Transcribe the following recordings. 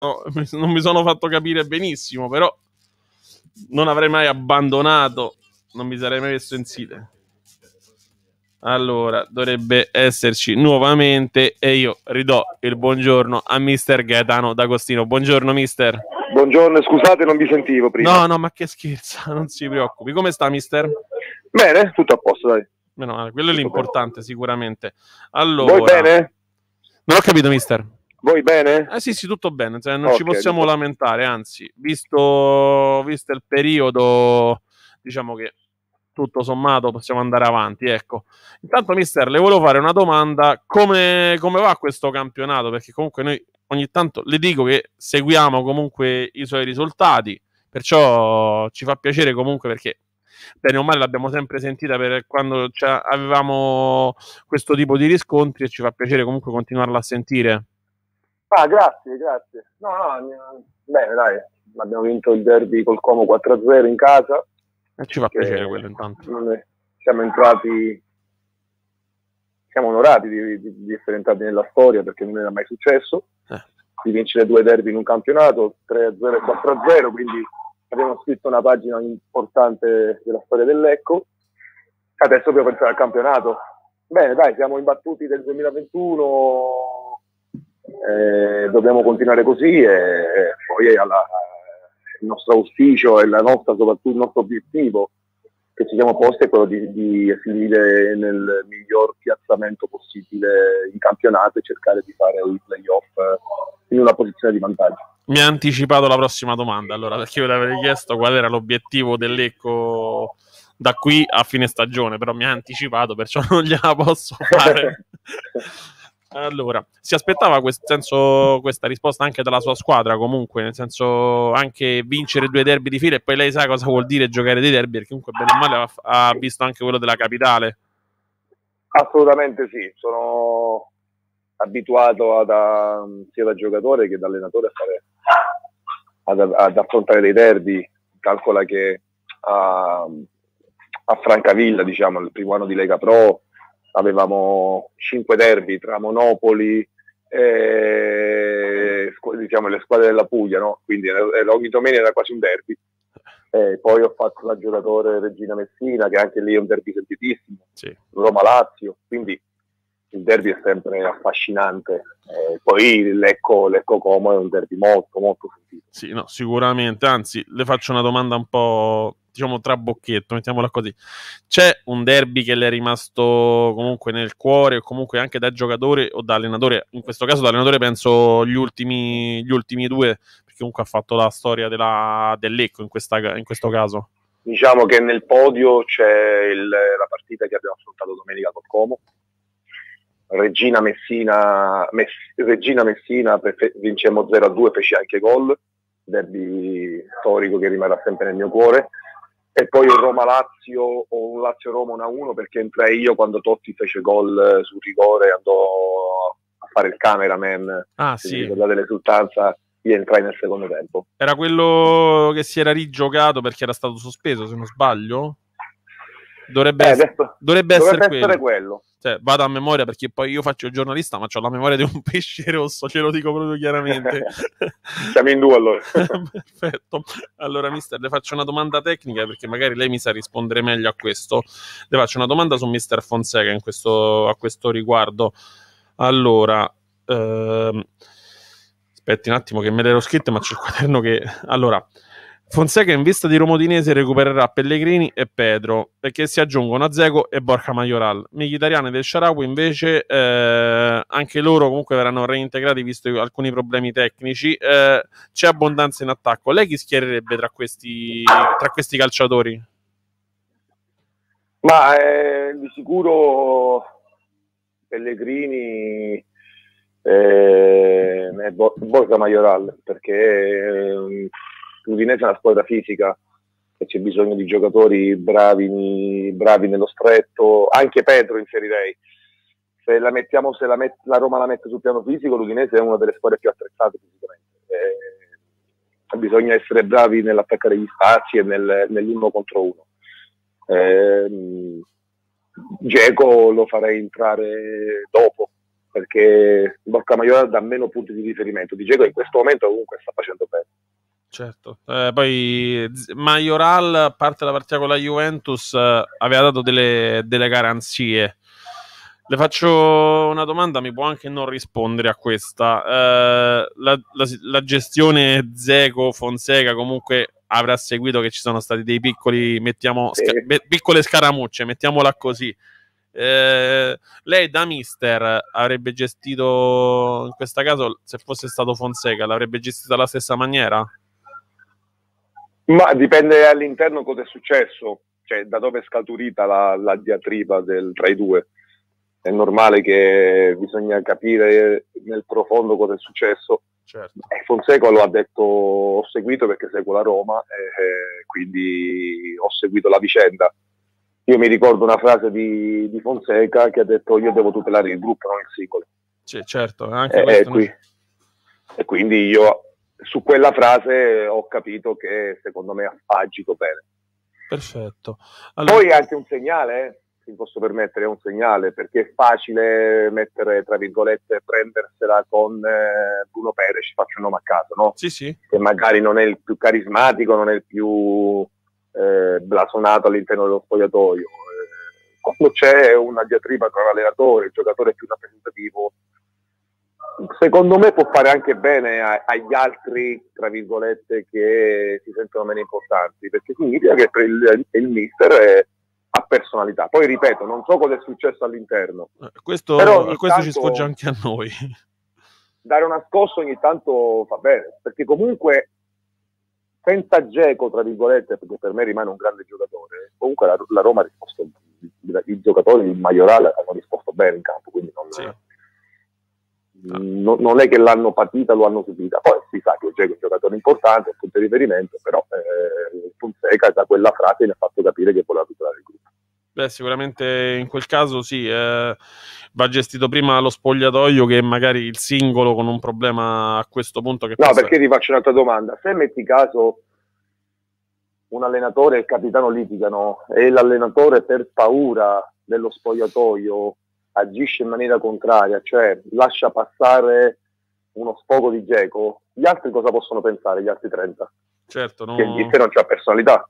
non mi sono fatto capire benissimo, però non avrei mai abbandonato, non mi sarei mai messo in sile. Allora, dovrebbe esserci nuovamente e io ridò il buongiorno a mister Gaetano D'Agostino. Buongiorno mister. Buongiorno, scusate, non vi sentivo prima. No, ma che scherza, non si preoccupi. Come sta mister? Bene, tutto a posto, dai. Meno male, quello è Tutto l'importante bene. sicuramente. Voi Allora, bene? non ho capito mister. Voi bene? Sì, tutto bene, cioè, non ci Ok, possiamo tutto... lamentare, anzi, visto il periodo, diciamo che tutto sommato possiamo andare avanti, ecco. Intanto, mister, le volevo fare una domanda, come va questo campionato? Perché comunque noi ogni tanto le dico che seguiamo comunque i suoi risultati, perciò ci fa piacere comunque perché bene o male l'abbiamo sempre sentita per quando avevamo questo tipo di riscontri e ci fa piacere comunque continuarla a sentire. Ah, grazie. No, bene, dai. Abbiamo vinto il derby col Como 4-0 in casa. Ci fa piacere quello intanto. Siamo onorati di essere entrati nella storia perché non era mai successo. Di vincere 2 derby in un campionato, 3-0 e 4-0, quindi abbiamo scritto una pagina importante della storia del Lecco. Adesso dobbiamo pensare al campionato. Bene, dai, siamo imbattuti del 2021, dobbiamo continuare così e poi il nostro auspicio e soprattutto il nostro obiettivo che ci siamo posti è quello di finire nel miglior piazzamento possibile in campionato e cercare di fare i playoff in una posizione di vantaggio. Mi ha anticipato la prossima domanda, allora, perché io le avrei chiesto qual era l'obiettivo del Lecco da qui a fine stagione, però mi ha anticipato, perciò non gliela posso fare. Allora, si aspettava questa risposta anche dalla sua squadra, comunque, nel senso anche vincere 2 derby di fila e poi lei sa cosa vuol dire giocare dei derby, perché comunque bene o male ha visto anche quello della capitale. Assolutamente sì, sono abituato sia da giocatore che da allenatore ad affrontare dei derby. Calcola che a Francavilla, diciamo, il primo anno di Lega Pro, avevamo 5 derby tra Monopoli e diciamo, le squadre della Puglia, no? Quindi ogni domenica era quasi un derby. Poi ho fatto da giocatore Regina Messina, che anche lì è un derby sentitissimo, sì. Roma-Lazio, quindi il derby è sempre affascinante. Poi il Lecco Como è un derby molto molto sentito. Sì, no, sicuramente, anzi le faccio una domanda un po', diciamo, trabocchetto, mettiamola così. C'è un derby che le è rimasto comunque nel cuore o comunque anche da giocatore o da allenatore? In questo caso da allenatore penso gli ultimi 2, perché comunque ha fatto la storia del Lecco in questo caso. Diciamo che nel podio c'è la partita che abbiamo affrontato domenica col Como. Regina Messina vincemmo 0-2, fece anche gol, derby storico che rimarrà sempre nel mio cuore. E poi un Roma-Lazio o un Lazio-Roma 1-1 perché entrai io quando Totti fece gol sul rigore, andò a fare il cameraman. Sì. Ricordate l'esultanza, io entrai nel secondo tempo. Era quello che si era rigiocato perché era stato sospeso, se non sbaglio? Dovrebbe essere quello. Cioè, vado a memoria perché poi io faccio il giornalista, ma ho la memoria di un pesce rosso, ce lo dico proprio chiaramente. Siamo in 2 allora. Perfetto. Allora, mister, le faccio una domanda tecnica perché magari lei mi sa rispondere meglio a questo. Le faccio una domanda su mister Fonseca a questo riguardo. Allora, aspetti un attimo che me l'ero scritto, ma c'è il quaderno che... Allora, Fonseca in vista di Roma Udinese recupererà Pellegrini e Pedro, perché si aggiungono Dzeko e Borja Majoral. Mkhitaryan e del Shaarawy invece anche loro comunque verranno reintegrati visto alcuni problemi tecnici. C'è abbondanza in attacco. Lei chi schiererebbe tra questi calciatori? Ma di sicuro Pellegrini e Borja Majoral, perché l'Udinese è una squadra fisica e c'è bisogno di giocatori bravi nello stretto. Anche Pedro inserirei. Se la Roma la mette sul piano fisico, l'Udinese è una delle squadre più attrezzate fisicamente. Bisogna essere bravi nell'attaccare gli spazi e nell'1 contro 1. Dzeko lo farei entrare dopo, perché Borca Maioral dà meno punti di riferimento. Di Dzeko in questo momento comunque sta facendo bene. Certo, poi Majoral, a parte la partita con la Juventus, aveva dato delle garanzie. Le faccio una domanda, mi può anche non rispondere a questa. La gestione Dzeko-Fonseca comunque avrà seguito che ci sono stati dei piccoli, piccole scaramucce, mettiamola così. Lei da mister avrebbe gestito, in questo caso, se fosse stato Fonseca, l'avrebbe gestito alla stessa maniera? Ma dipende all'interno cosa è successo, cioè da dove è scaturita la diatriba tra i due. È normale che bisogna capire nel profondo cosa è successo. Certo. Fonseca lo ha detto: ho seguito perché seguo la Roma, quindi ho seguito la vicenda. Io mi ricordo una frase di Fonseca che ha detto: io devo tutelare il gruppo, non il singolo. Sì, certo, anche questo e quindi io su quella frase ho capito che secondo me ha agito bene. Perfetto. Allora... Poi è anche un segnale, se mi posso permettere, è un segnale, perché è facile mettere, tra virgolette, prendersela con Bruno Perez, faccio un nome a caso, no? Sì. Che magari non è il più carismatico, non è il più blasonato all'interno dello spogliatoio. Quando c'è una diatriba tra l'allenatore e il giocatore più rappresentativo, secondo me può fare anche bene agli altri, tra virgolette, che si sentono meno importanti, perché significa che il mister ha personalità. Poi ripeto, non so cosa è successo all'interno. Questo ci sfoggia anche a noi. Dare una scossa ogni tanto fa bene, perché comunque senza Dzeko, tra virgolette, perché per me rimane un grande giocatore, comunque la Roma ha risposto, i giocatori di Majoral hanno risposto bene in campo, quindi non è che l'hanno patita, lo hanno subita. Poi si sa che Dzeko è un giocatore importante, è un punto di riferimento, però Fonseca da quella frase ne ha fatto capire che voleva tutelare il gruppo. Beh, sicuramente in quel caso sì, va gestito prima lo spogliatoio che magari il singolo con un problema a questo punto. Perché ti faccio un'altra domanda: se metti caso un allenatore e il capitano litigano e l'allenatore per paura dello spogliatoio agisce in maniera contraria, cioè lascia passare uno sfogo di Dzeko, gli altri cosa possono pensare, gli altri 30? Certo, che il mister non c'ha personalità.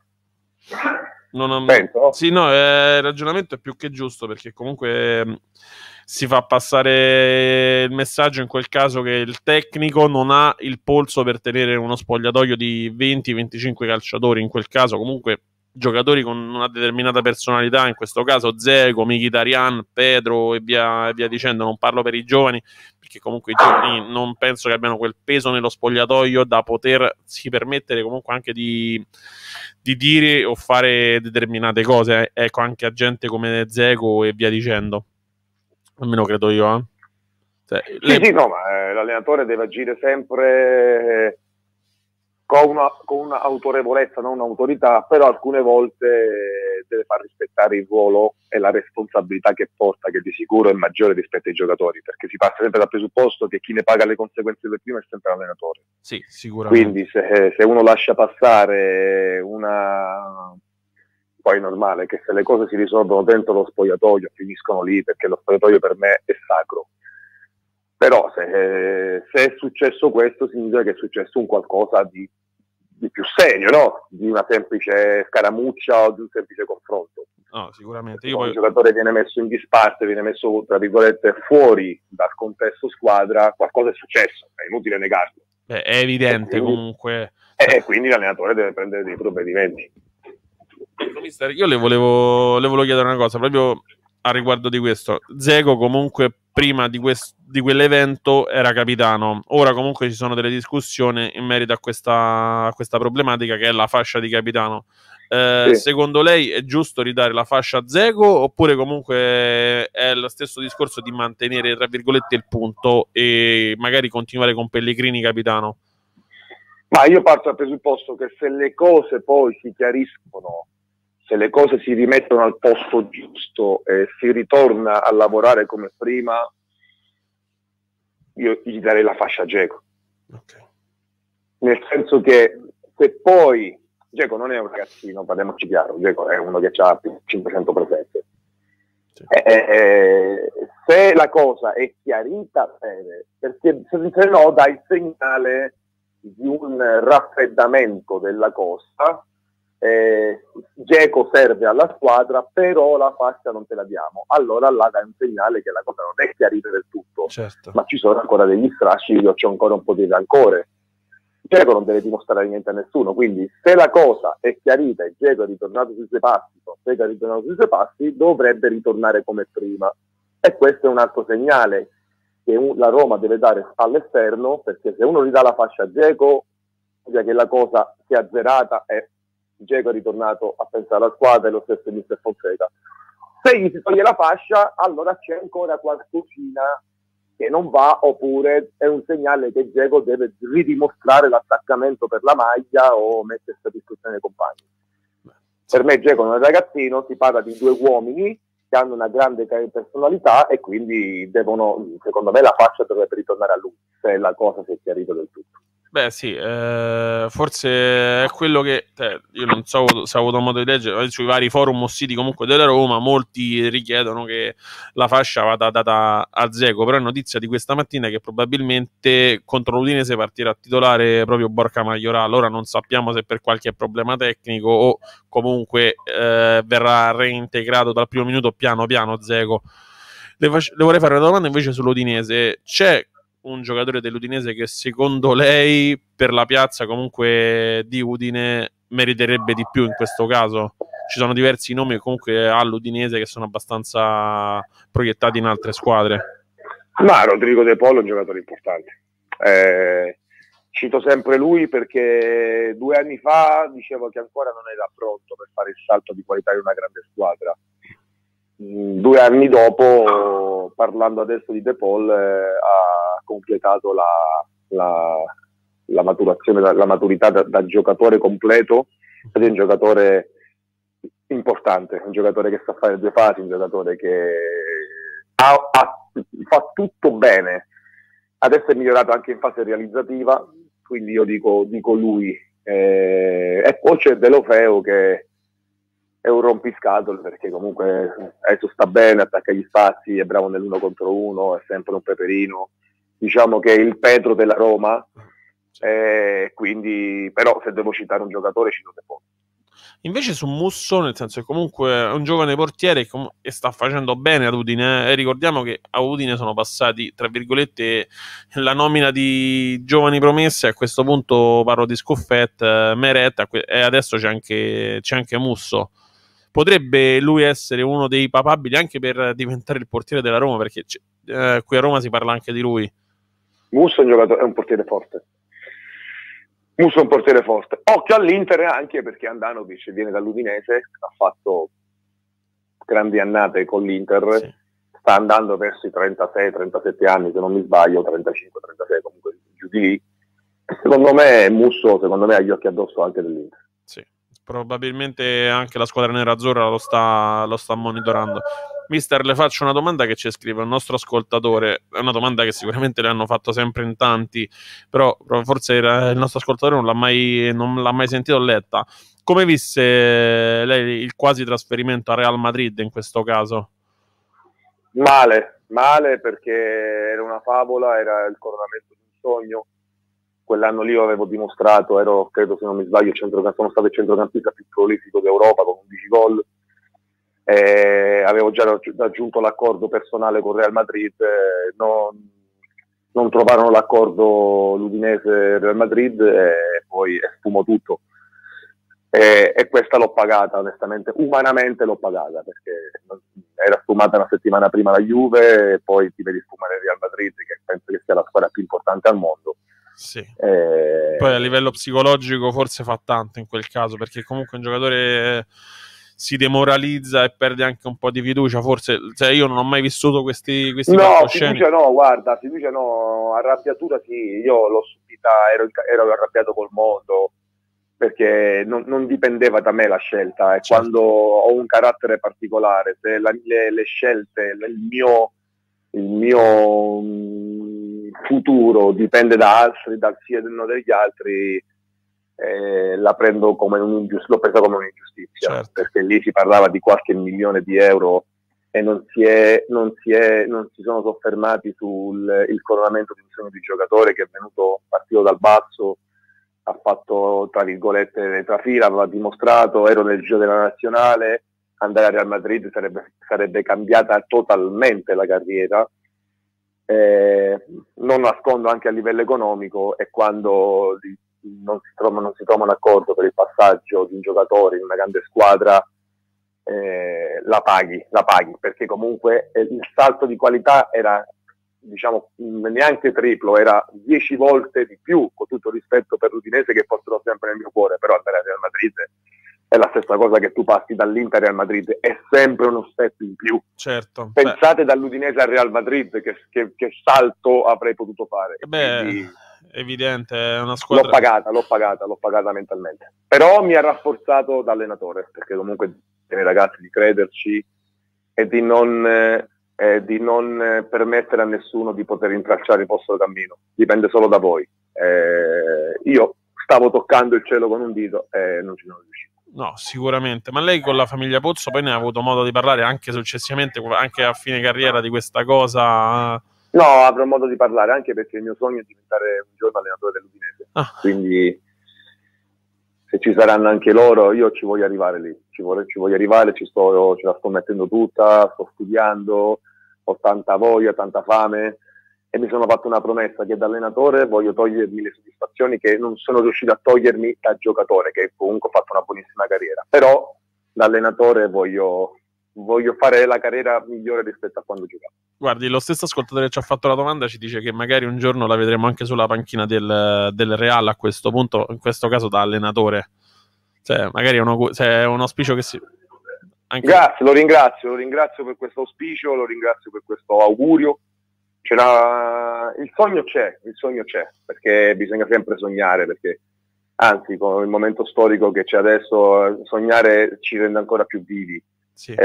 Penso. Sì, no, il ragionamento è più che giusto, perché comunque si fa passare il messaggio in quel caso che il tecnico non ha il polso per tenere uno spogliatoio di 20-25 calciatori, in quel caso comunque giocatori con una determinata personalità, in questo caso Dzeko, Mkhitaryan, Pedro e via dicendo. Non parlo per i giovani, perché comunque i giovani non penso che abbiano quel peso nello spogliatoio da potersi permettere comunque anche di dire o fare determinate cose. Ecco, anche a gente come Dzeko e via dicendo, almeno credo io. Sì, no, ma l'allenatore deve agire sempre con una autorevolezza, non un'autorità, però alcune volte deve far rispettare il ruolo e la responsabilità che porta, che di sicuro è maggiore rispetto ai giocatori, perché si parte sempre dal presupposto che chi ne paga le conseguenze per prima è sempre l'allenatore. Sì, sicuramente. Quindi se uno lascia passare poi è normale che se le cose si risolvono dentro lo spogliatoio finiscono lì, perché lo spogliatoio per me è sacro. Però se è successo questo, significa che è successo un qualcosa di più serio, no? Di una semplice scaramuccia o di un semplice confronto. No, sicuramente. Il giocatore viene messo in disparte, viene messo, tra virgolette, fuori dal contesto squadra, qualcosa è successo, è inutile negarlo. È evidente, quindi, comunque. E quindi l'allenatore deve prendere dei provvedimenti. Mister, io le volevo chiedere una cosa, proprio a riguardo di questo. Dzeko comunque prima di quell'evento era capitano. Ora comunque ci sono delle discussioni in merito a questa problematica, che è la fascia di capitano. Sì. Secondo lei è giusto ridare la fascia a Dzeko, oppure comunque è lo stesso discorso di mantenere, tra virgolette, il punto e magari continuare con Pellegrini capitano? Ma io parto dal presupposto che se le cose poi si chiariscono, se le cose si rimettono al posto giusto e si ritorna a lavorare come prima, io gli darei la fascia a Dzeko. Okay. Nel senso che se poi Dzeko non è un ragazzino, parliamoci chiaro, Dzeko è uno che ha 500 presenze. Sì. se la cosa è chiarita bene, perché se no dà il segnale di un raffreddamento della cosa. Dzeko serve alla squadra, però la fascia non te la diamo, allora là dà un segnale che la cosa non è chiarita del tutto, certo, ma ci sono ancora degli strascichi, io c'ho ancora un po' di rancore. Dzeko non deve dimostrare niente a nessuno, quindi se la cosa è chiarita e Dzeko è ritornato sui suoi passi, dovrebbe ritornare come prima, e questo è un altro segnale che la Roma deve dare all'esterno, perché se uno gli dà la fascia a Dzeko, vuol dire che la cosa si è azzerata e Dzeko è ritornato a pensare alla squadra, e lo stesso mister Fonseca. Se gli si toglie la fascia, allora c'è ancora qualcosina che non va, oppure è un segnale che Dzeko deve ridimostrare l'attaccamento per la maglia o mettersi a discussione dei compagni. Per me Dzeko non è un ragazzino, si parla di due uomini che hanno una grande personalità e quindi devono, secondo me la fascia dovrebbe ritornare a lui, se la cosa si è chiarita del tutto. Beh sì, forse è quello che io non so se ho avuto modo di leggere sui vari forum o siti comunque della Roma, molti richiedono che la fascia vada data a Dzeko, però è notizia di questa mattina che probabilmente contro l'Udinese partirà titolare proprio Borja Majoral. Ora non sappiamo se per qualche problema tecnico o comunque verrà reintegrato dal primo minuto piano piano Dzeko. Le vorrei fare una domanda invece sull'Udinese. C'è un giocatore dell'Udinese che secondo lei per la piazza comunque di Udine meriterebbe di più in questo caso? Ci sono diversi nomi comunque all'Udinese che sono abbastanza proiettati in altre squadre. Ma Rodrigo De Polo è un giocatore importante. Cito sempre lui perché 2 anni fa dicevo che ancora non era pronto per fare il salto di qualità di una grande squadra. 2 anni dopo, parlando adesso di De Paul, ha completato la maturazione, la maturità da giocatore completo, ed è un giocatore importante, un giocatore che sa fare 2 fasi, un giocatore che fa tutto bene. Adesso è migliorato anche in fase realizzativa, quindi io dico lui. E poi c'è Deulofeu che è un rompiscatole, perché comunque adesso sta bene, attacca gli spazi, è bravo nell'1 contro 1, è sempre un peperino, diciamo che è il Pedro della Roma, quindi però se devo citare un giocatore cito De Paul. Invece su Musso, nel senso che comunque è un giovane portiere che sta facendo bene ad Udine, e ricordiamo che a Udine sono passati, tra virgolette, la nomina di giovani promesse, a questo punto parlo di Scuffet, Meret, e adesso c'è anche Musso. Potrebbe lui essere uno dei papabili anche per diventare il portiere della Roma, perché qui a Roma si parla anche di lui. Musso è un portiere forte. Musso è un portiere forte. Occhio all'Inter anche perché Andanovic viene dall'Udinese, ha fatto grandi annate con l'Inter, sì. Sta andando verso i 36-37 anni, se non mi sbaglio, 35-36, comunque giù di lì. Secondo me Musso ha gli occhi addosso anche dell'Inter. Sì, probabilmente anche la squadra nerazzurra lo sta monitorando. Mister, le faccio una domanda che ci scrive un nostro ascoltatore, è una domanda che sicuramente le hanno fatto sempre in tanti, però forse il nostro ascoltatore non l'ha mai sentito o letta. Come visse lei il quasi trasferimento a Real Madrid in questo caso? Male perché era una favola, era il coronamento di un sogno. Quell'anno lì io avevo dimostrato, credo se non mi sbaglio, sono stato il centrocampista più prolifico d'Europa con 11 gol. Avevo già raggiunto l'accordo personale con Real Madrid, non trovarono l'accordo l'Udinese e Real Madrid e poi sfumò tutto. E questa l'ho pagata, onestamente, umanamente l'ho pagata, perché era sfumata una settimana prima la Juve e poi ti vedi sfumare il Real Madrid, che penso che sia la squadra più importante al mondo. Sì. Poi a livello psicologico forse fa tanto in quel caso, perché comunque un giocatore si demoralizza e perde anche un po' di fiducia, forse, cioè io non ho mai vissuto questi no, fiducia no, arrabbiatura sì, io l'ho subita, ero arrabbiato col mondo, perché non dipendeva da me la scelta, e certo. Quando ho un carattere particolare, se le scelte, il mio futuro dipende da altri, dal sì e no degli altri, l'ho presa come un'ingiustizia, certo. Perché lì si parlava di qualche milione di euro e non si sono soffermati sul il coronamento di un sogno di giocatore che è venuto partito dal basso, ha fatto tra virgolette le trafila, aveva dimostrato, ero nel giro della nazionale, andare a Real Madrid sarebbe cambiata totalmente la carriera. Non nascondo, anche a livello economico, e quando non si trova un accordo per il passaggio di un giocatore in una grande squadra, la paghi, perché comunque il salto di qualità era, diciamo, neanche triplo, era 10 volte di più, con tutto il rispetto per l'Udinese che porterò sempre nel mio cuore, però andare a Real Madrid è la stessa cosa che tu passi dall'Inter al Real Madrid, è sempre uno step in più. Certo. Pensate dall'Udinese al Real Madrid che salto avrei potuto fare. Quindi, evidente, è una squadra... L'ho pagata mentalmente. Però mi ha rafforzato da allenatore, perché comunque ai ragazzi di crederci e di non permettere a nessuno di poter intralciare il vostro cammino. Dipende solo da voi. Io stavo toccando il cielo con un dito e non ci sono riuscito. No, sicuramente. Ma lei con la famiglia Pozzo poi ne ha avuto modo di parlare anche successivamente, anche a fine carriera, di questa cosa? No, avrò modo di parlare, anche perché il mio sogno è diventare un giorno allenatore dell'Udinese. Quindi se ci saranno anche loro, io ci voglio arrivare lì. Ci voglio arrivare, ce la sto mettendo tutta, sto studiando, ho tanta voglia, tanta fame, e mi sono fatto una promessa che da allenatore voglio togliermi le soddisfazioni che non sono riuscito a togliermi da giocatore, che comunque ho fatto una buonissima carriera. Però da allenatore voglio fare la carriera migliore rispetto a quando giocavo. Guardi, lo stesso ascoltatore che ci ha fatto la domanda ci dice che magari un giorno la vedremo anche sulla panchina del Real, a questo punto, in questo caso da allenatore. Cioè, magari è un auspicio che si... Grazie, lo ringrazio per questo auspicio, lo ringrazio per questo augurio. Il sogno c'è, perché bisogna sempre sognare, perché anzi con il momento storico che c'è adesso, sognare ci rende ancora più vivi. Sì.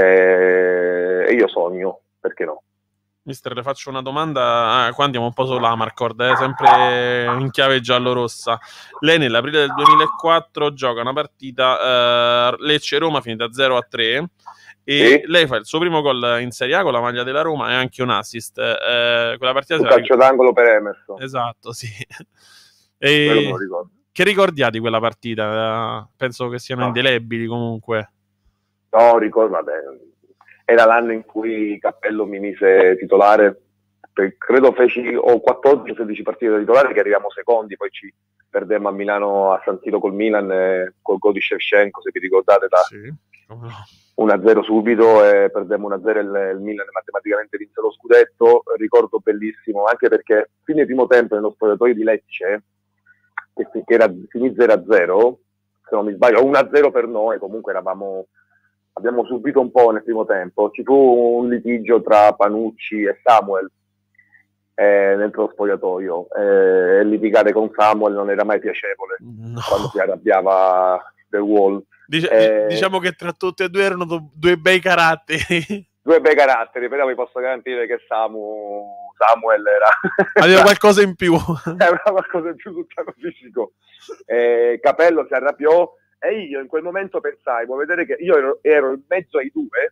E io sogno, perché no? Mister, le faccio una domanda. Qua andiamo un po' sulla Marcord, sempre in chiave giallo-rossa. Lei nell'aprile del 2004 gioca una partita Lecce-Roma finita 0-3 e lei fa il suo primo gol in Serie A con la maglia della Roma e anche un assist. Quella partita un calcio d'angolo per Emerson. Esatto, sì. Quello me lo ricordo. Che ricordi ha di quella partita? Penso che siano indelebili comunque. No, ricordo, vabbè, era l'anno in cui Cappello mi mise titolare, credo feci 14 o 16 partite da titolare, che arriviamo secondi, poi ci perdemmo a Milano a San Siro col Milan, col gol di Shevchenko, se vi ricordate, sì, 1-0 subito, e perdemmo 1-0 il Milan matematicamente vinse lo scudetto. Ricordo bellissimo, anche perché fine primo tempo nello spogliatoio di Lecce, che era finì 0-0, se non mi sbaglio, 1-0 per noi, comunque abbiamo subito un po' nel primo tempo, ci fu un litigio tra Panucci e Samuel dentro lo spogliatoio, litigare con Samuel non era mai piacevole, quando si arrabbiava The Wall. Diciamo che tra tutti e due erano due bei caratteri. Però vi posso garantire che Samuel aveva qualcosa in più. Aveva qualcosa in più sul piano fisico. Capello si arrabbiò, e io in quel momento pensai, vuoi vedere che io ero in mezzo ai due,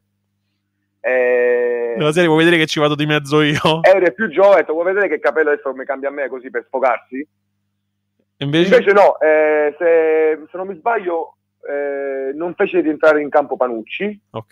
nella serie vuoi vedere che ci vado di mezzo io? Ero più giovane, vuoi vedere che Capello adesso mi cambia a me così per sfogarsi? Invece no, se non mi sbaglio non fece rientrare in campo Panucci. Ok.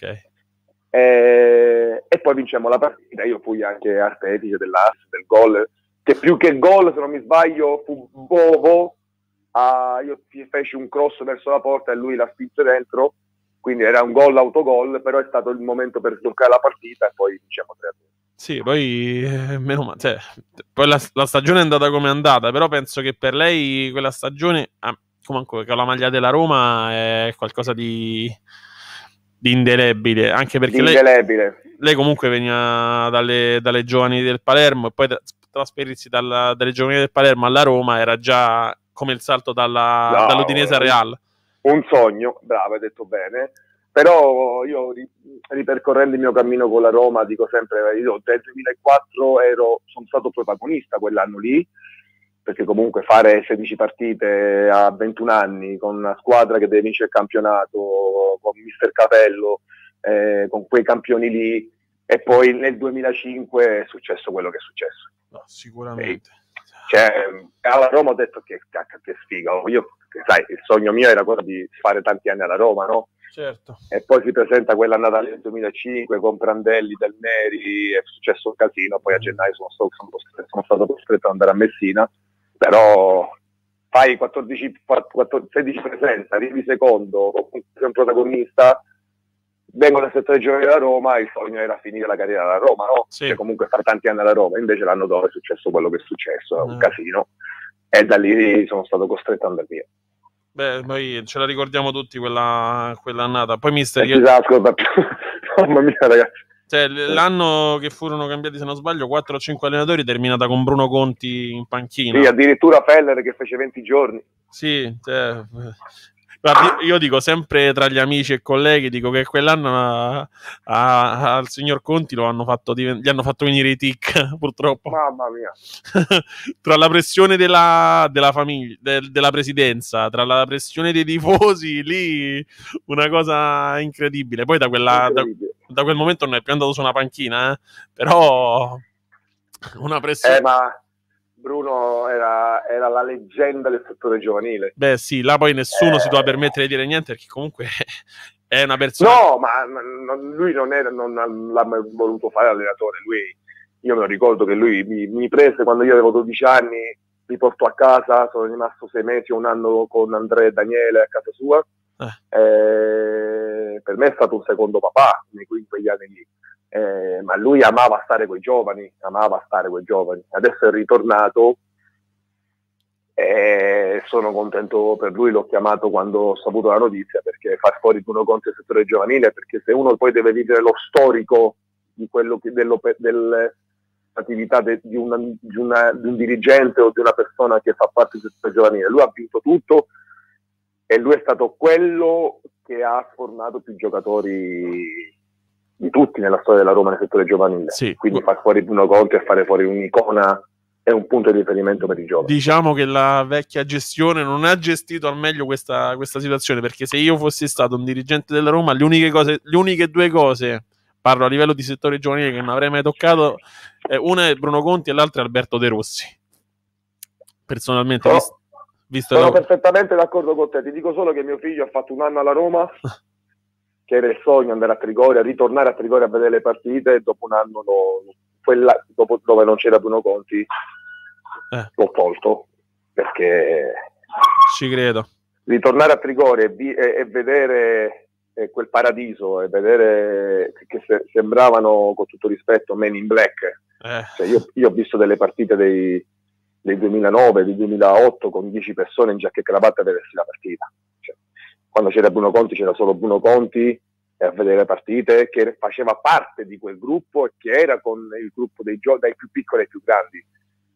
E poi vincemmo la partita. Io fui anche artefice dell'ass, del gol, che più che gol, se non mi sbaglio, fu Bovo. Io feci un cross verso la porta e lui la spinse dentro, quindi era un gol autogol, però è stato il momento per sbloccare la partita e poi vinciamo 3-2. Sì, poi meno male, cioè, poi la stagione è andata come è andata, però penso che per lei quella stagione, comunque con la maglia della Roma, è qualcosa di indelebile, anche perché lei comunque veniva dalle giovani del Palermo e poi trasferirsi dalle giovani del Palermo alla Roma era già come il salto dall'Udinese a Real. Un sogno, bravo, hai detto bene. Però io, ripercorrendo il mio cammino con la Roma, dico sempre, io nel 2004 sono stato protagonista quell'anno lì, perché comunque fare 16 partite a 21 anni con una squadra che deve vincere il campionato, con Mister Capello, con quei campioni lì, e poi nel 2005 è successo quello che è successo. No, sicuramente. Cioè, alla Roma ho detto che sfiga. Io, sai, il sogno mio era quello di fare tanti anni alla Roma, no? Certo. E poi si presenta quella Natale del 2005 con Prandelli, Del Neri, è successo un casino, poi a gennaio sono stato costretto ad andare a Messina, però fai 16 presenze, arrivi secondo, sei un protagonista, vengo dal settore giovanile della Roma, il sogno era finire la carriera alla Roma, no? Sì. Cioè comunque fare tanti anni alla Roma, invece l'anno dopo è successo quello che è successo, un casino, e da lì sono stato costretto ad andare via. Beh, noi ce la ricordiamo tutti quell'annata. Poi mister, mamma mia, ragazzi. Cioè, l'anno che furono cambiati, se non sbaglio, 4 o 5 allenatori, terminata con Bruno Conti in panchina. Sì, addirittura Feller che fece 20 giorni. Sì, cioè, io dico sempre tra gli amici e colleghi, dico che quell'anno al signor Conti gli hanno fatto venire i tic, purtroppo. Mamma mia. Tra la pressione della famiglia, della presidenza, tra la pressione dei tifosi, lì una cosa incredibile. Poi da quel momento non è più andato su una panchina, però una pressione... ma Bruno era la leggenda del settore giovanile. Beh sì, là poi nessuno si doveva permettere di dire niente, perché comunque è una persona... No, ma lui non l'ha mai voluto fare allenatore. Io me lo ricordo che lui mi prese quando io avevo 12 anni, mi portò a casa, sono rimasto 6 mesi, un anno con Andrea e Daniele a casa sua. Per me è stato un secondo papà in quegli anni lì. Ma lui amava stare con i giovani, adesso è ritornato e sono contento per lui, l'ho chiamato quando ho saputo la notizia, perché far fuori Bruno Conti del settore giovanile, perché se uno poi deve vivere lo storico di quello dell'attività di un dirigente o di una persona che fa parte del settore giovanile, lui ha vinto tutto e lui è stato quello che ha formato più giocatori di tutti nella storia della Roma nel settore giovanile. Sì. Quindi far fuori Bruno Conti e fare fuori un'icona è un punto di riferimento per i giovani. Diciamo che la vecchia gestione non ha gestito al meglio questa situazione, perché se io fossi stato un dirigente della Roma, le uniche due cose, parlo a livello di settore giovanile, che non avrei mai toccato, una è Bruno Conti e l'altra è Alberto De Rossi. Personalmente, sono perfettamente d'accordo con te. Ti dico solo che mio figlio ha fatto un anno alla Roma che era il sogno andare a Trigoria, ritornare a Trigoria a vedere le partite, e dopo un anno dopo dove non c'era Bruno Conti l'ho tolto, perché ci credo. Ritornare a Trigoria e vedere quel paradiso e vedere che sembravano, con tutto rispetto, Men in Black. Cioè io ho visto delle partite dei 2009, del 2008 con 10 persone in giacca e cravatta a vedersi la partita. Cioè, quando c'era Bruno Conti c'era solo Bruno Conti a vedere le partite, che faceva parte di quel gruppo e che era con il gruppo dai più piccoli ai più grandi.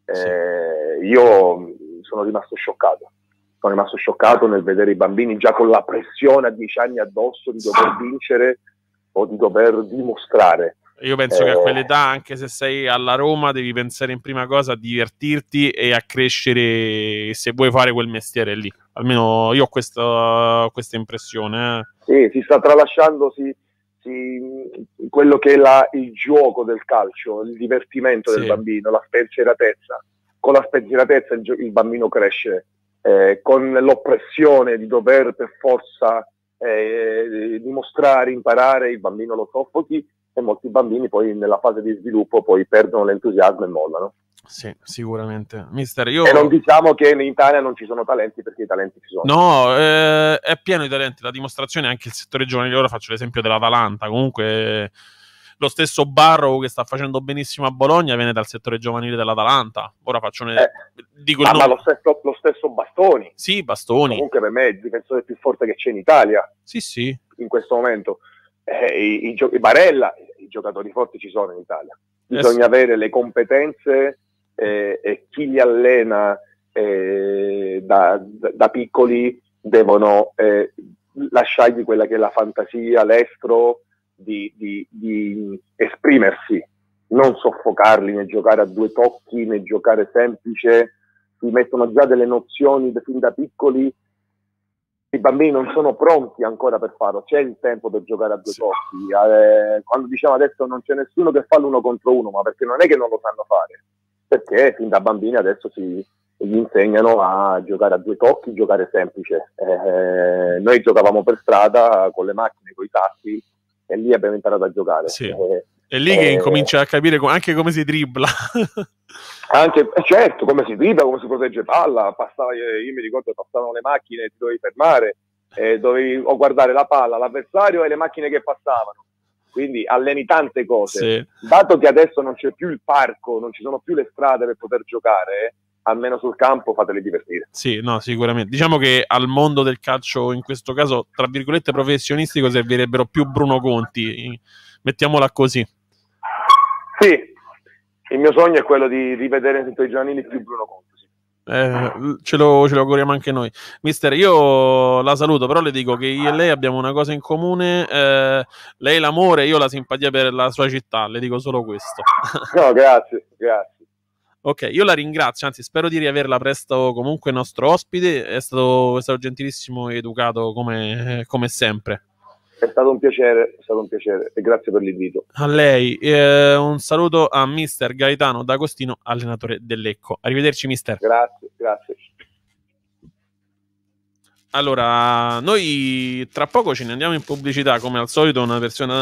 Io sono rimasto scioccato nel vedere i bambini già con la pressione a 10 anni addosso di dover vincere o di dover dimostrare. Io penso che a quell'età, anche se sei alla Roma, devi pensare in prima cosa a divertirti e a crescere, se vuoi fare quel mestiere lì. Almeno io ho questa impressione. Sì, si sta tralasciando quello che è il gioco del calcio, il divertimento del bambino, la spensieratezza. Con la spensieratezza il bambino cresce, con l'oppressione di dover per forza dimostrare, imparare, il bambino lo soffochi, e molti bambini poi nella fase di sviluppo poi perdono l'entusiasmo e mollano. Sì, sicuramente. Mister, E non diciamo che in Italia non ci sono talenti, perché i talenti ci sono. No, è pieno di talenti. La dimostrazione è anche il settore giovanile. Ora faccio l'esempio dell'Atalanta. Comunque lo stesso Barrow, che sta facendo benissimo a Bologna, viene dal settore giovanile dell'Atalanta. Ora faccio dico ma lo stesso Bastoni. Sì, Bastoni. Comunque per me è il difensore più forte che c'è in Italia. Sì. In questo momento. I Barella, i giocatori forti ci sono in Italia. Bisogna avere le competenze e chi li allena da piccoli devono lasciargli quella che è la fantasia, l'estro di esprimersi, non soffocarli nel giocare a due tocchi, nel giocare semplice. Si mettono già delle nozioni fin da piccoli i bambini non sono pronti ancora per farlo, c'è il tempo per giocare a due tocchi. Quando diciamo adesso non c'è nessuno che fa l'1 contro 1, ma perché non è che non lo sanno fare, perché fin da bambini adesso gli insegnano a giocare a due tocchi, giocare semplice. Noi giocavamo per strada con le macchine, con i tasti, e lì abbiamo imparato a giocare. Sì. È lì che incomincia a capire anche come si dribbla. Anche, certo, come si dribbla, come si protegge palla. Io mi ricordo che passavano le macchine, ti dovevi fermare, dovevi guardare la palla, l'avversario e le macchine che passavano. Quindi alleni tante cose. Sì. Dato che adesso non c'è più il parco, non ci sono più le strade per poter giocare, almeno sul campo fateli divertire. Sì, no, sicuramente. Diciamo che al mondo del calcio, in questo caso, tra virgolette, professionistico, servirebbero più Bruno Conti. Mettiamola così. Sì, il mio sogno è quello di rivedere in tutti i giovanili più Bruno Conti. Ce lo auguriamo anche noi. Mister, io la saluto, però le dico che io e lei abbiamo una cosa in comune, lei l'amore, io la simpatia per la sua città, le dico solo questo. No, grazie. Ok, io la ringrazio, anzi spero di riaverla presto comunque nostro ospite, è stato gentilissimo e educato come sempre. È stato un piacere e grazie per l'invito. A lei, un saluto a mister Gaetano D'Agostino, allenatore del Lecco. Arrivederci mister. Grazie. Allora, noi tra poco ce ne andiamo in pubblicità, come al solito una versione